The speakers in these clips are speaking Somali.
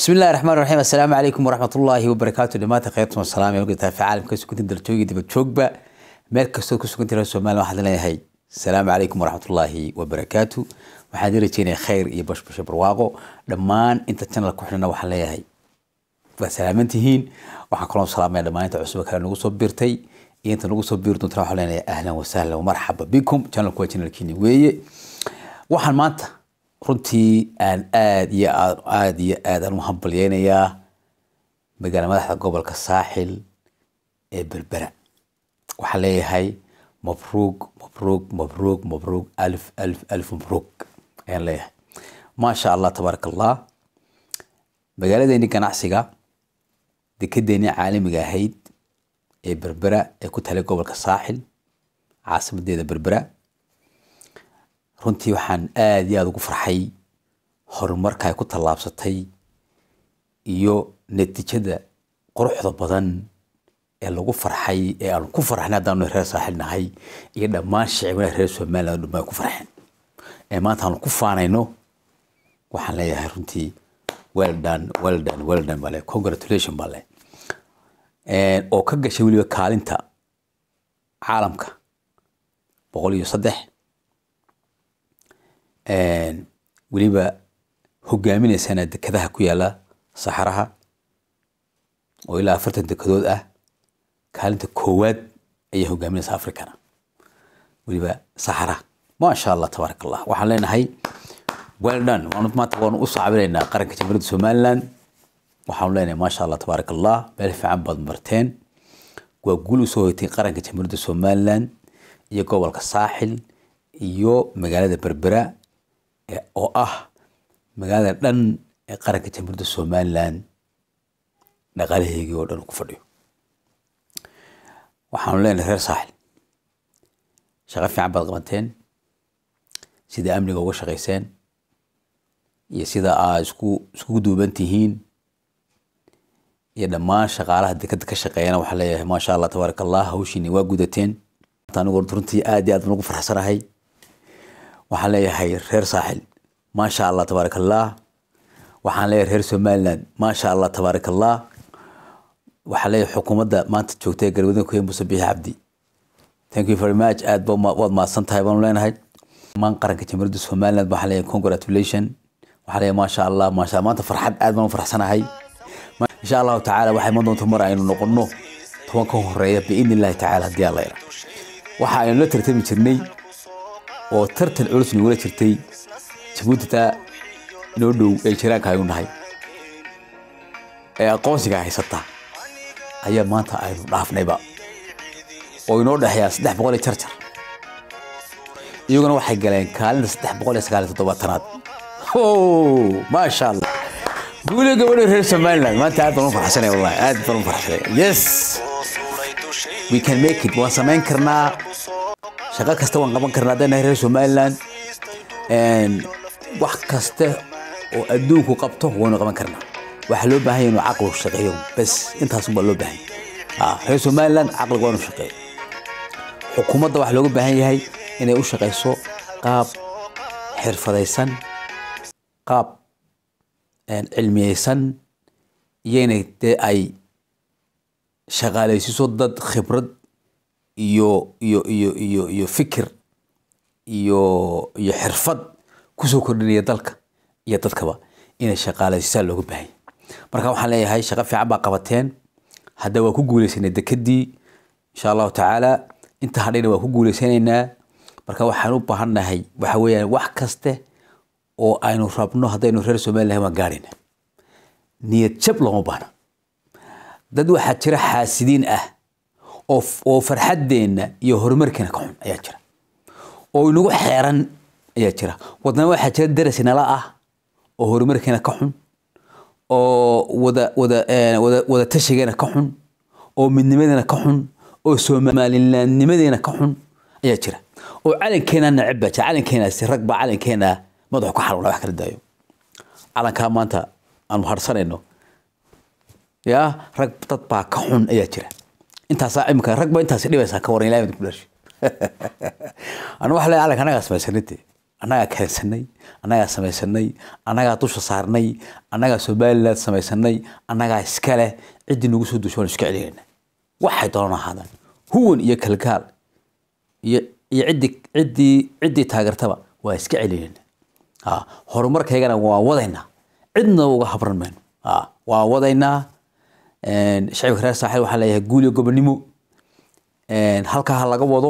بسم الله الرحمن الرحيم. السلام عليكم ورحمة الله وبركاته. دمات خيرتم السلام يوم في عالم كسو كنت درجوجي دبا جوجبا مeel kasto ku sugan tiraa Soomaaliya waxaan leeyahay السلام عليكم ورحمة الله وبركاته. waxaan rajeynayaa khayr iyo bashbash barwaaqo dhammaan inta channel ku xirna waxaan leeyahay waa salaamantihiin. waxaan kaloo salaamayaa dhammaan inta cusub kale nagu soo biirtay iyo inta nagu soo biirto waxaan leeyahay ahlan wa sahlan wa marhaba bikum. channelku waa channelkiini weeye. waxaan maanta runtii aan aad iyo aad u hambalyeeynaya magaalada madaxda gobolka Saaxil ee Berbera. waxaan leeyahay mabruuk mabruuk mabruuk mabruuk alf mabruuk ayaan leeyahay. maasha Allah tabarakallah. magaaladeeni ganacsiga dekedeeni caalamiga ahayd ee Berbera ee ku taala gobolka Saaxil caasimadeeda Berbera, runtii waxaan aad iyo aad ugu farxay horumarka ay ku tallaabsatay iyo natiijada quruxda badan ee lagu farxay ee aan ku farxnay hadaan reer Saaxil nahay iyo dhammaan shacabka reer Soomaaliland dhammaan ku farxeen ee maanta aan ku faanayno. waxaan leeyahay runtii well done bale, congratulations bale oo ka gashay waliba kaalinta caalamka 103 waliba hogaaminaysa dekedaha ku yaala saxaraha oo ilaa 40 dekedood ah. kaalinta koowaad ay hogaaminaysa Afrikana waliba saxara. ma sha Allah tabarakallah. waxaan leenahay well done. waan u saacideynaa qaranka Jamhuuriyadda Somaliland. waxaan leenahay ma sha Allah tabarakallah, meel fiican baad marteen. waa guul u soo hoytay qaranka Jamhuuriyadda Somaliland iyo gobolka Saaxil iyo magaalada Berbera oo ah magaalada dhan ee qaranka Jamhuuriyadda Somaliland dhaqaalaheegii oo dhan ku fadhiyo. waxaan leenahay reer Saaxil shaqo fiican baad qabateen, sida amniga uga shaqeyseen iyo sida aad isku duuban tihiin iyo dhammaan shaqaalaha dekada ka shaqeeyana waxaan leeyahay ma sha Allah tabarakallah, hawshiina waa gudateen. anigu runtii aad iyo aad ugu faraxsanahay. waxaan leeyahay reer Saaxil ma sha Allah tabarakallah. waxaan leeyahay reer Somaliland ma sha Allah tabarakallah. waxaan leeyahay xukuumadda maanta joogtay galbeedka ku Muuse Biixi Cabdi, thank you very much. aad baad maasantahay baan leenahay. maan qaranka Jamhuuriyadda Somaliland waxaan leeyahay congratulations. waxaan leeyahay ma sha Allah maanta farxad aad baan u faraxsanahay. إن شاء الله تعالى waxay ma doonto mar aynu noqono toban ka horeeya biidnillahi ta'ala hadii Allah yara. waxa aynu la tartami jirnay oo tartan culus ni wala jirtay Djibouti inoo dhow ee jiraanka aynu nahay ee aqoonsiga haysata ayaa maanta aynu dhaafnayba oo inoo dhaxaya 300 jarjar. iyaguna waxay galeen kaalinta 397aad. ma sha Allah. قولي قولي reer Somaliland ما تعرف أنا فرحانة والله أنا فرحانة. yes we can make it. وسمين كرنا شغال كستوان قبل كرنا ده reer Somaliland and واحد كسته وأدوك وقبته وانا قبل كرنا وحلو بهاي إنه عقله شقيهم بس أنت هسمع له بهاي reer Somaliland عقله وانا شقي. حكومة ده وحلو بهاي هاي إنه يوش شقي سو قاب حرفة ديسان قاب علميسان يني أي شغالة يسود خبرة يو فكر يو حرفة كسو كردني يدلك يدلكوا إن شغالة يسالو بهاي. مركا waxaan leeyahay shaqo fiican baa qabateen. hadda waa ku guuleysanay dekadii insha Allah ta'ala. inta hadhayna waa ku guuleysanayna. marka waxaan u baahanahay waxa weeyaan wax kaste oo aynu rabno hadaynu reer Soomaaliland ma gaarina niyad jab loo baahna. dad waxa jira xaasidiin ah oo farxadeena iyo horumarkeena ka xun ayaa jira oo inagu xeeran ayaa jira. wadana waxa jira darasina la ah oo horumarkeena ka xun oo wada tashigeena ka xun oo midnimadeena ka xun oo Soomaalilandnimadeena ka xun ayaa jira oo calankeena nacib calankeena si rag ba calankeena madax ku xaruna wax kala daayo. calanka maanta aan harsanayno ya rag dad baa ka xun ayaa jira. intaas imka rag ba intaas dhibaysa ka waran ilaahay ku dhashay. anu wax la calanka naga samaysanay annagaa keensanay annagaa samaysanay annagaa dusha saarnay annagaa Somaliland samaysanay annagaa iska leh cidii nagu soo duushay iska celiyayna waxay doonaan ahaadaan huwan iyo kalgaal iyo cidii taageertaba waa iska celiyayna horumarkaygana waa wadaynaa cidna uga habran mayno waa wadaynaa shacabka reer saaxil waxaa leeyahay guul iyo gobonimo halkaa laga wado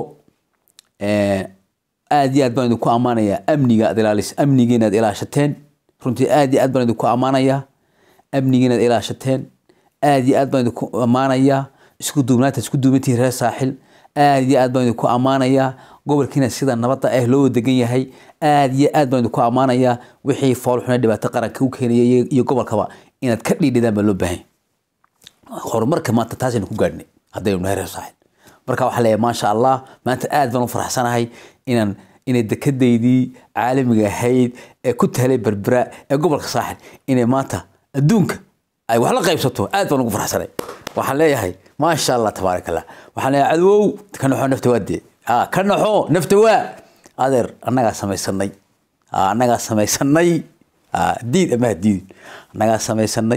aad iyo aad baan idinku ammaanayaa amnigiina aad ilaashateen runtii aad iyo aad baan idinku ammaanayaa amnigiina aad ilaashateen aad iyo aad baan idinku ammaanayaa isku duubnaantiin reer saaxil aad iyo aad baan idinku ammaanayaa gobolkiina sida nabadda ah loo degan yahay aad iyo aad baan idinku ammaanayaa wixii foolxuna dhibaato qaranka u keenayay iyo gobolkaba inaad ka dhiidhidaan baa loo baahan horumarka maanta taasaynu ku gaadhnay haddaynu nahay reer saaxil marka waxaa leeyahay maasha allah maanta aad baan u faraxsanahay inay dekedaydii caalamiga ahayd ee ku talay berbera ee gobolka saaxil inay maanta adduunka ay wax la qaybsato aad baan ugu faraxsanay waxaan leeyahay maasha allah tabaaraka allah waxaan leeyahay cadow ka naxo nafta waadee ka naxo nafta waa adeer annagaa samaysanay diid ama diid annagaa samaysanay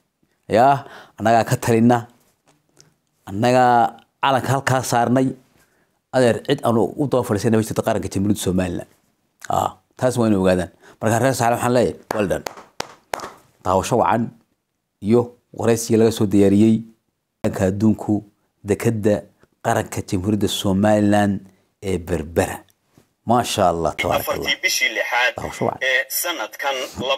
annagaa ka talina annagaa calanka halkaa saarnay adeer cid aanu u daba fadhiisay nabad jirta qaranka jamhuuriyadda Somaliland taas waa inay ogaadaan marka reer saaxil waxaan leeyahay waldan daawasho wacan iyo waraysiga laga soo diyaariyay adduunku dekada qaranka jamhuuriyadda Somaliland ee berbera ما شاء الله تبارك الله أفرتي بشي لحاد سنة كان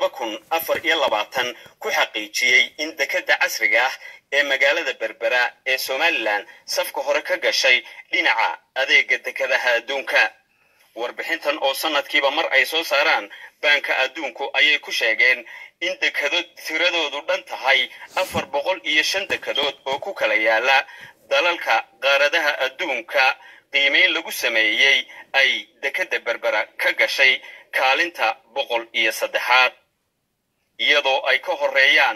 2024 ku xaqiijiyay in dekada casriga ah ee magaalada berbera ee Somaliland safka hore ka gashay dhinaca adeega dekadaha adduunka warbixintan oo sanadkiiba mar ay soo saaraan banka adduunku ayay ku sheegeen in dekado tiradoodu dhan tahay 405 dekadood oo ku kala yaala dalalka qaaradaha adduunka qiimeyn lagu sameeyay ay dekada berbera ka gashay kaalinta 103 iyadoo ay ka horeeyaan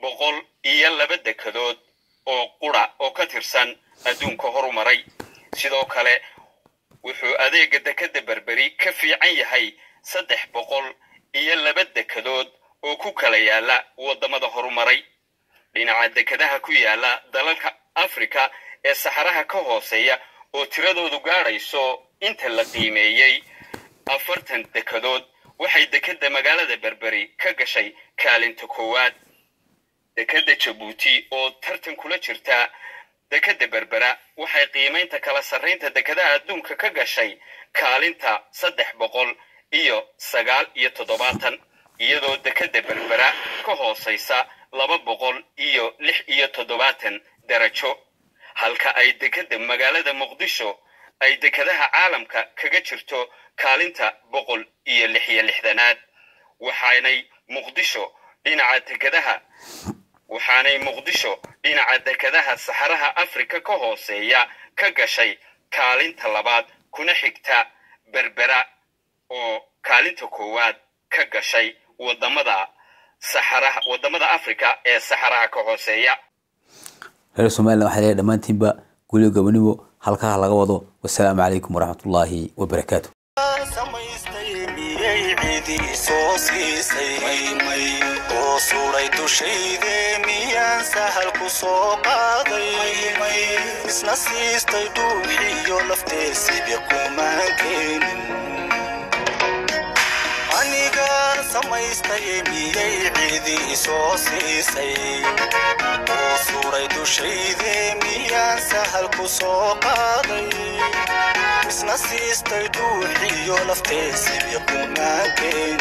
102 dekadood oo qura oo ka tirsan adduunka horumaray sidoo kale wuxuu adeega dekada berberi ka fiican yahay 302 dekadood oo ku kala yaala wadamada horumaray dhinaca dekadaha ku yaala dalalka Afrika ee saxaraha ka hooseeya oo tiradoodu gaarayso inta la qiimeeyay 40 dekadood waxay dekada magaalada berberi ka gashay kaalinta koowaad dekada Djibouti oo tartan kula jirta dekada berbera waxay qiimeynta kala sareynta dekadaha adduunka ka gashay kaalinta 379 iyadoo dekada berbera ka hooseysa 276 darajo halka ay dekada magaalada Muqdisho ay dekadaha caalamka kaga jirto kaalinta 166aad waxaanay Muqdisho dhinaca dekadaha saxaraha Afrika ka hooseeya ka gashay kaalinta labaad kuna xigta berbera oo kaalinta koowaad ka gashay wadamada Afrika ee saxaraha ka hooseeya reer Somaliland waxa ay dhamaantiinba guuliyo gobonimo halka laga wado wassalaamu alaykum warahmatullaahi wabarakaatuh samaystay miyay cidi soo siisay oo suuray dushayde miyaan sahal ku soo qaaday isna siistay duuxiyo lafteesi biqunaankeen